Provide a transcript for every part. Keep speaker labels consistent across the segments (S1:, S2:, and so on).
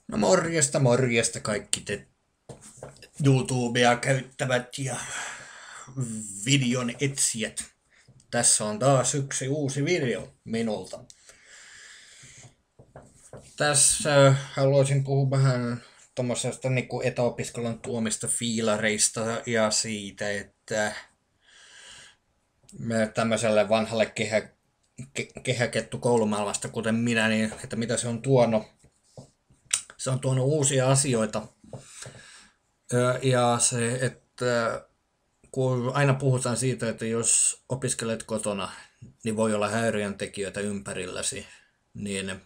S1: No morjesta, morjesta kaikki te YouTubea käyttävät ja videon etsijät. Tässä on taas yksi uusi video minulta. Tässä haluaisin puhua vähän tuommoisesta niinku etäopiskelun tuomista fiilareista ja siitä, että me tämmöiselle vanhalle kehäkettu koulumaailmasta, kuten minä, niin että mitä se on tuonut. Se on tuonut uusia asioita. Ja se, että kun aina puhutaan siitä, että jos opiskelet kotona, niin voi olla häiriöntekijöitä ympärilläsi, niin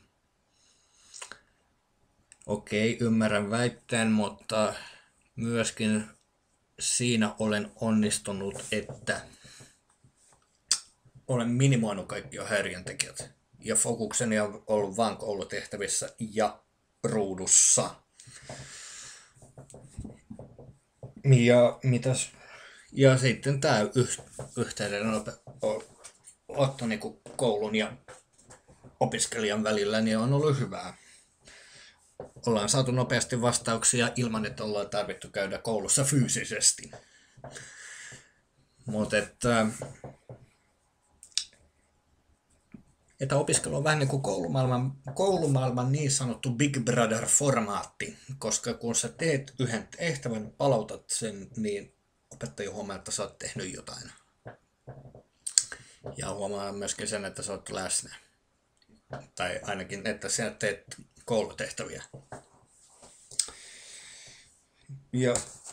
S1: okei, ymmärrän väitteen, mutta myöskin siinä olen onnistunut, että olen minimoinut kaikki häiriöntekijät. Ja fokukseni on ollut vain koulutehtävissä ja ruudussa. Ja mitäs? Ja sitten tämä yhteydenotto niin koulun ja opiskelijan välillä niin on ollut hyvää. Ollaan saatu nopeasti vastauksia ilman, että ollaan tarvittu käydä koulussa fyysisesti. Mutta että opiskelu on vähän niin kuin koulumaailman niin sanottu Big Brother-formaatti, koska kun sä teet yhden tehtävän, palautat sen, niin opettaja huomaa, että sä oot tehnyt jotain. Ja huomaa myöskin sen, että sä oot läsnä. Tai ainakin, että sä teet koulutehtäviä. Ja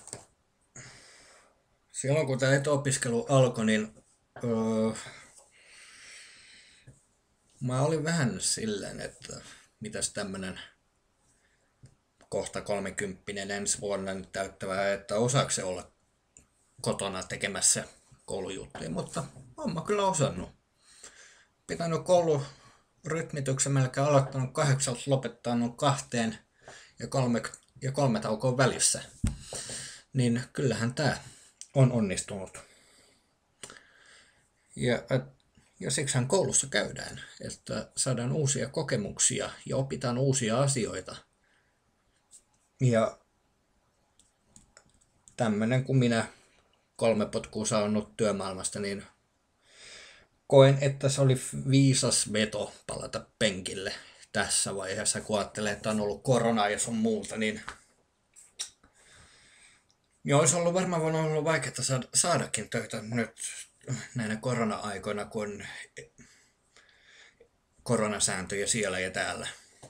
S1: silloin kun tämä etäopiskelu alkoi, niin mä olin vähän silleen, että mitäs tämmönen kohta 30 ensi vuonna nyt täyttävää, että osaako se olla kotona tekemässä koulujuttuja, mutta oon mä kyllä osannut. Pitänyt koulurytmityksen melkein aloittanut 8, lopettanut 2 ja 3 taukoa välissä. Niin kyllähän tää on onnistunut. Ja siksihän koulussa käydään, että saadaan uusia kokemuksia ja opitaan uusia asioita. Ja tämmönen kuin minä 3 potkua saanut työmaailmasta, niin koen, että se oli viisas veto palata penkille tässä vaiheessa, kun ajattelee, että on ollut korona ja sun muuta, niin olisi ollut varmaan ollut vaikeaa saadakin töitä nyt näinä korona-aikoina, kun on koronasääntöjä siellä ja täällä.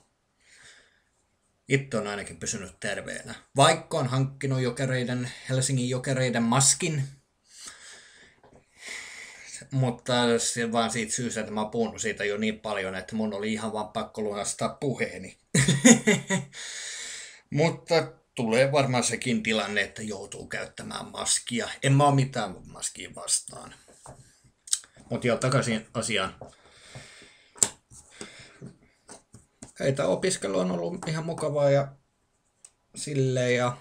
S1: Itse on ainakin pysynyt terveenä. Vaikka on hankkinut Helsingin Jokereiden maskin, mutta vaan siitä syystä, että mä oon puhunut siitä jo niin paljon, että mun oli ihan vaan pakko lunastaa puheeni. Mutta tulee varmaan sekin tilanne, että joutuu käyttämään maskia. En mä oo mitään maskia vastaan. Mutta jo takaisin asiaan. Etäopiskelu on ollut ihan mukavaa ja silleen ja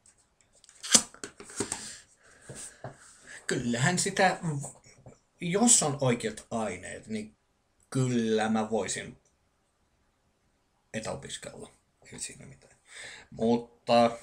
S1: kyllähän sitä, jos on oikeat aineet, niin kyllä mä voisin etäopiskella. Ei siinä mitään. Mutta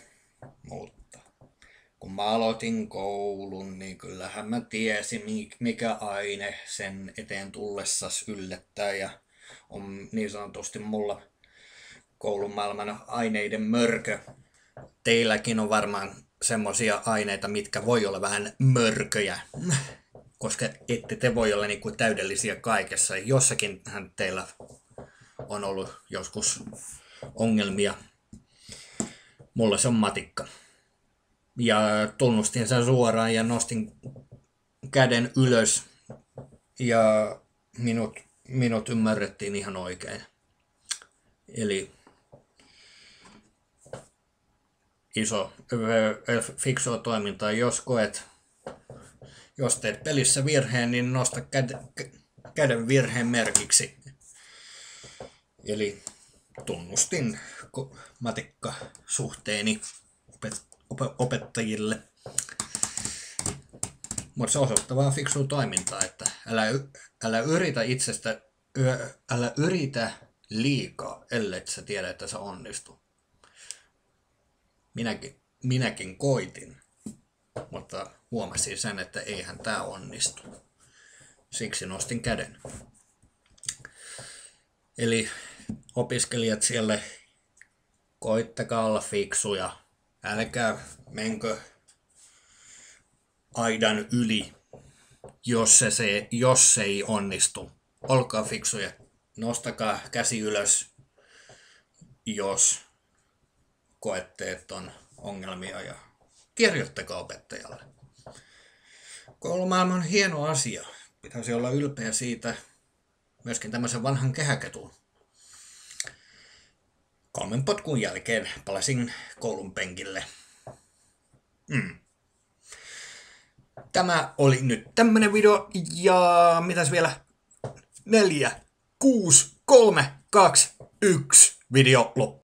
S1: kun mä aloitin koulun, niin kyllähän mä tiesin, mikä aine sen eteen tullessas yllättää ja on niin sanotusti mulla koulumaailman aineiden mörkö. Teilläkin on varmaan semmosia aineita, mitkä voi olla vähän mörköjä, koska ette te voi olla niinku täydellisiä kaikessa. Jossakinhan teillä on ollut joskus ongelmia. Mulla se on matikka. Ja tunnustin sen suoraan ja nostin käden ylös ja minut ymmärrettiin ihan oikein. Eli iso fiksua toimintaa. Jos teet pelissä virheen, niin nosta käden virheen merkiksi. Eli tunnustin matikkasuhteeni opettajille. Mutta se osoittaa vaan fiksua toimintaa, että älä yritä liikaa, ellei sä tiedä, että se onnistuu. minäkin koitin, mutta huomasin sen, että eihän tämä onnistu. Siksi nostin käden. Eli opiskelijat siellä, koittakaa olla fiksuja. Älkää menkö aidan yli, jos se ei onnistu. Olkaa fiksuja. Nostakaa käsi ylös, jos koette, että on ongelmia, ja kirjoittakaa opettajalle. Koulumaailma on hieno asia. Pitäisi olla ylpeä siitä, myöskin tämmöisen vanhan kehäketun. 3 potkun jälkeen palasin koulun penkille. Tämä oli nyt tämmönen video, ja mitäs vielä? 4, 6, 3, 2, 1 video loppu.